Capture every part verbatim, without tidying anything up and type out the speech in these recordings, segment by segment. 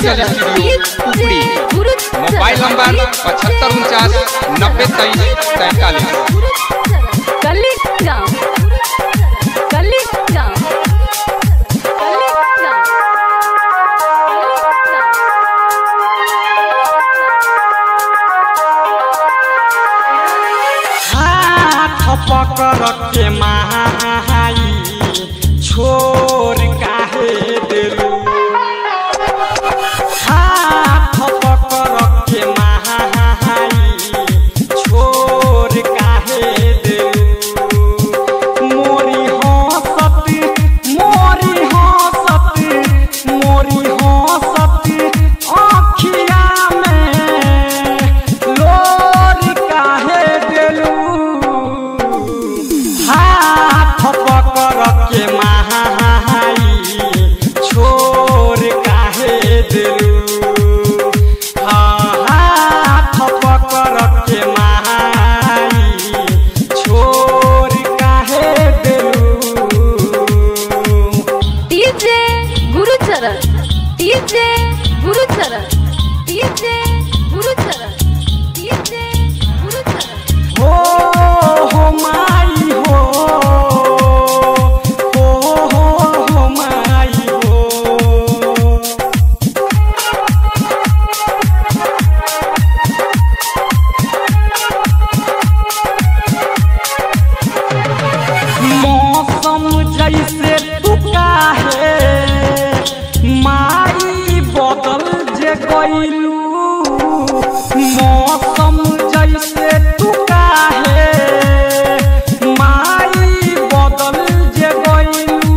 Digital studio उपरी। Mobile number पचहत्तर उनचास नब्बे तेईस तैंतालीस। पकड़ के महाई छोड़ काहे दिलू, हाथ पकड़ के महाई छोड़ काहे दिलू। मोरी हंसत मोरी हंसत मोरी हंसत आँखिया में लोर काहे दिलू। हाथ पकड़ के महाई छोड़ काहे दिलू। हाँ हाथ पकड़ के महाई छोड़ काहे दिलू। DJ Gurucharan DJ Gurucharan DJ Gurucharan DJ Gurucharan. हो हो माई हो हो हो हो माई हो। मौसम जैसे तू काहे माई बदल जे गइलू। मौसम जैसे तू काहे माई बदल जे गइलू।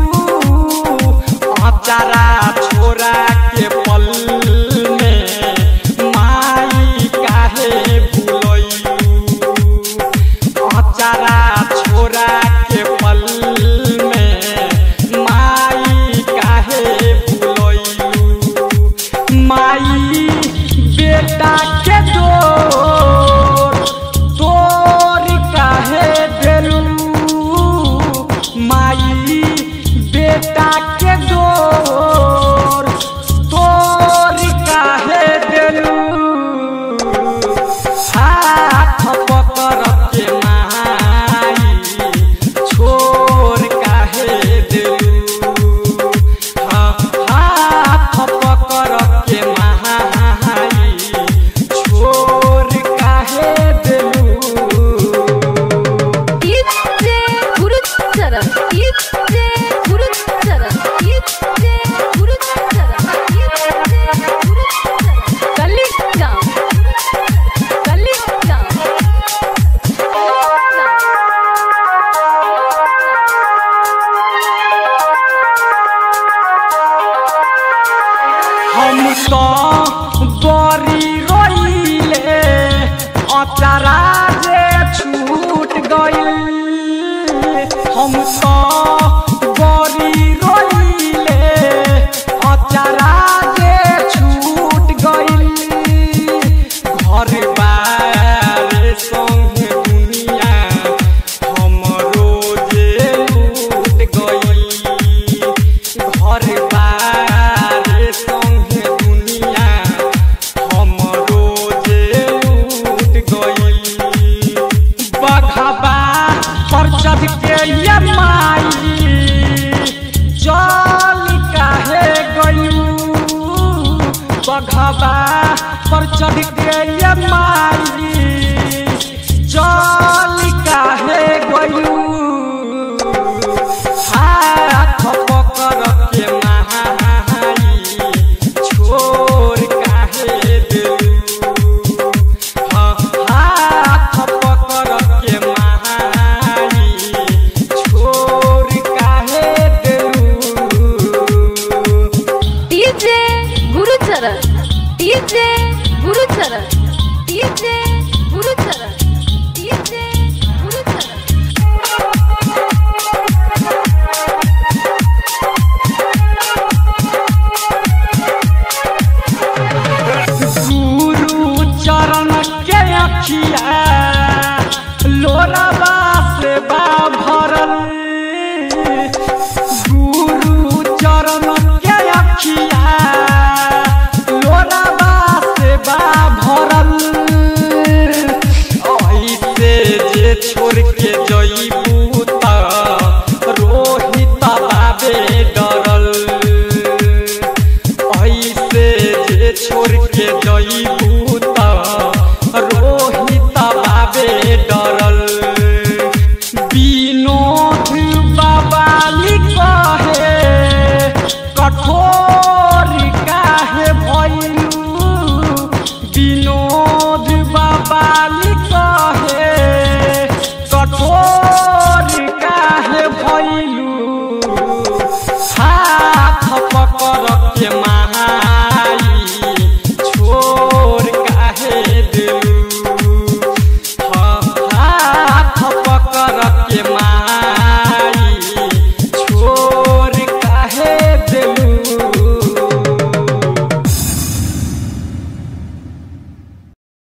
अचारा छोरा के पल में माई काहे भुलैलू। अचारा छोरा के पल में माई काहे भुलैलू। माई बेटा के डोर तोर काहे देलू। माई बेटा के डोर तोर काहे देलू। हाथ पकड़ के माई छोड़ काहे देलू। हाँ हाथ पकड़ के माई छोड़ काहे देलू। DJ Gurucharan DJ Gurucharan DJ Gurucharan DJ Gurucharan. Kalika Kalika हम तो बड़ी रोइले अचारा जे छूट गइल। हम तो बड़ी रोइले अचारा जे छूट गइल। घर बार संग दुनिया हमरो जे लूट गइल। घर बार संग दुनिया हमरो जे लूट गइल। बघबा पर चढ़ के ये माई चल काहे गइलू। बघबा पर चढ़ के ये माई चल काहे गइलू। हाथ पकड़ के महाई छोड़ काहे दिलू। हाँ हाथ पकड़ के महाई छोड़ काहे दिलू। DJ Gurucharan DJ Gurucharan DJ Gurucharan DJ Gurucharan. Guru Charan के अखिया लोरा